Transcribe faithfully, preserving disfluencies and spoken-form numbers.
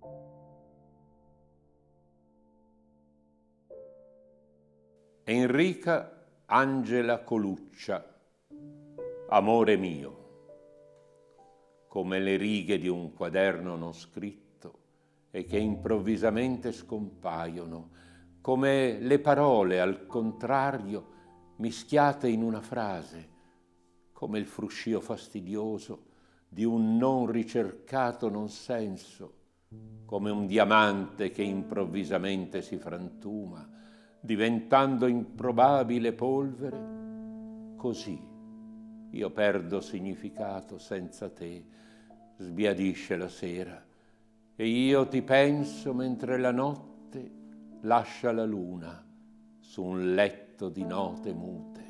Enrica Angela Coluccia, amore mio, come le righe di un quaderno non scritto e che improvvisamente scompaiono, come le parole al contrario mischiate in una frase, come il fruscio fastidioso di un non ricercato non senso, come un diamante che improvvisamente si frantuma, diventando improbabile polvere, così io perdo significato senza te, sbiadisce la sera, e io ti penso mentre la notte lascia la luna su un letto di note mute.